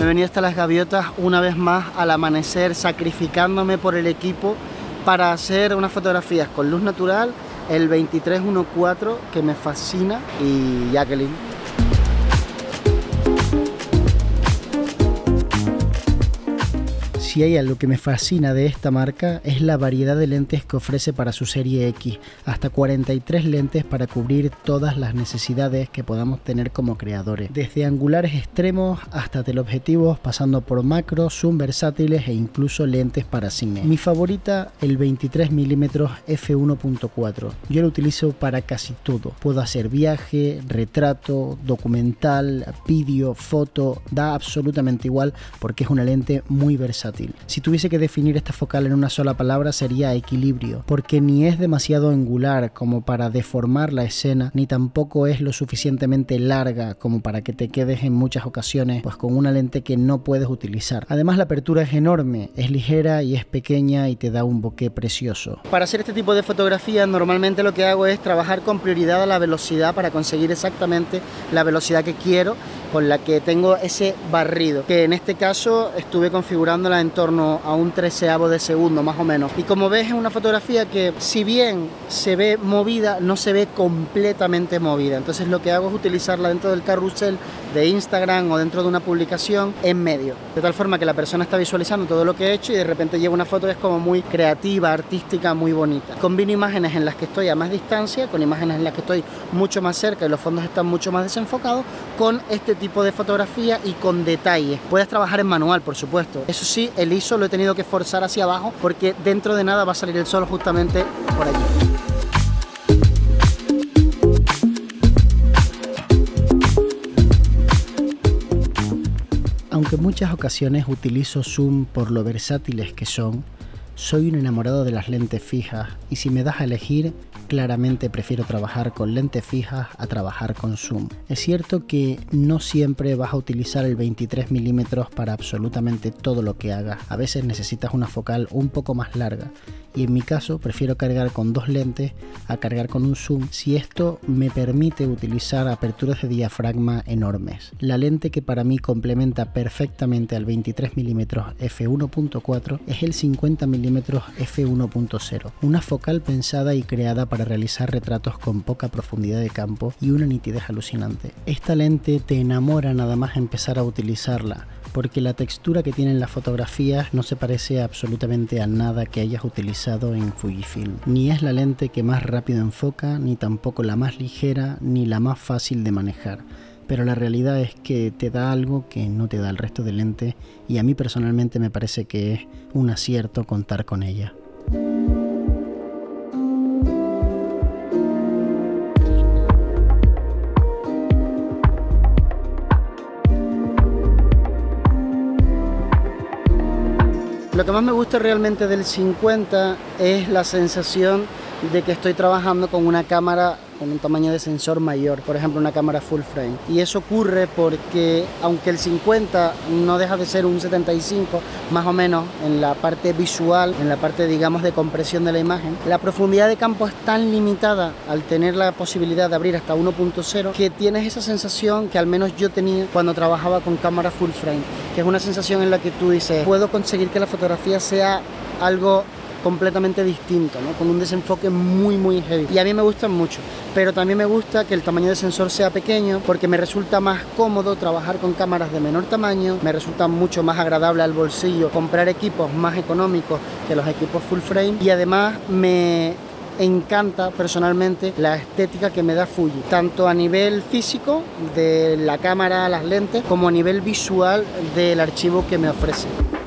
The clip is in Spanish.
Me he venido hasta las Gaviotas una vez más al amanecer, sacrificándome por el equipo para hacer unas fotografías con luz natural, el 2314 que me fascina, y Jacqueline. Si hay algo que me fascina de esta marca es la variedad de lentes que ofrece para su serie X, hasta 43 lentes para cubrir todas las necesidades que podamos tener como creadores, desde angulares extremos hasta teleobjetivos, pasando por macro, zoom versátiles e incluso lentes para cine. Mi favorita, el 23mm f1.4. Yo lo utilizo para casi todo. Puedo hacer viaje, retrato, documental, vídeo, foto, da absolutamente igual porque es una lente muy versátil. Si tuviese que definir esta focal en una sola palabra sería equilibrio, porque ni es demasiado angular como para deformar la escena, ni tampoco es lo suficientemente larga como para que te quedes en muchas ocasiones pues con una lente que no puedes utilizar. Además la apertura es enorme, es ligera y es pequeña y te da un bokeh precioso. Para hacer este tipo de fotografías normalmente lo que hago es trabajar con prioridad a la velocidad para conseguir exactamente la velocidad que quiero, con la que tengo ese barrido, que en este caso estuve configurándola en torno a un 1/13 de segundo más o menos. Y como ves es una fotografía que si bien se ve movida, no se ve completamente movida. Entonces lo que hago es utilizarla dentro del carrusel de Instagram o dentro de una publicación en medio, de tal forma que la persona está visualizando todo lo que he hecho y de repente lleva una foto que es como muy creativa, artística, muy bonita. Combino imágenes en las que estoy a más distancia con imágenes en las que estoy mucho más cerca y los fondos están mucho más desenfocados, con este tipo de fotografía y con detalles. Puedes trabajar en manual, por supuesto. Eso sí, el ISO lo he tenido que forzar hacia abajo porque dentro de nada va a salir el sol justamente por allí. Aunque en muchas ocasiones utilizo zoom por lo versátiles que son, soy un enamorado de las lentes fijas y si me das a elegir, claramente prefiero trabajar con lentes fijas a trabajar con zoom. Es cierto que no siempre vas a utilizar el 23mm para absolutamente todo lo que hagas. A veces necesitas una focal un poco más larga y en mi caso prefiero cargar con dos lentes a cargar con un zoom si esto me permite utilizar aperturas de diafragma enormes. La lente que para mí complementa perfectamente al 23mm f1.4 es el 50mm f1.0, una focal pensada y creada para realizar retratos con poca profundidad de campo y una nitidez alucinante. Esta lente te enamora nada más empezar a utilizarla, porque la textura que tienen las fotografías no se parece absolutamente a nada que hayas utilizado en Fujifilm. Ni es la lente que más rápido enfoca, ni tampoco la más ligera, ni la más fácil de manejar. Pero la realidad es que te da algo que no te da el resto de lentes y a mí personalmente me parece que es un acierto contar con ella. Lo que más me gusta realmente del 50 es la sensación de que estoy trabajando con una cámara con un tamaño de sensor mayor, por ejemplo una cámara full frame. Y eso ocurre porque aunque el 50 no deja de ser un 75 más o menos en la parte visual, en la parte digamos de compresión de la imagen, la profundidad de campo es tan limitada al tener la posibilidad de abrir hasta 1.0 que tienes esa sensación que al menos yo tenía cuando trabajaba con cámara full frame, que es una sensación en la que tú dices, puedo conseguir que la fotografía sea algo completamente distinto, ¿no? Con un desenfoque muy heavy, y a mí me gustan mucho, pero también me gusta que el tamaño de sensor sea pequeño porque me resulta más cómodo trabajar con cámaras de menor tamaño, me resulta mucho más agradable al bolsillo comprar equipos más económicos que los equipos full frame, y además me encanta personalmente la estética que me da Fuji, tanto a nivel físico de la cámara, las lentes, como a nivel visual del archivo que me ofrece.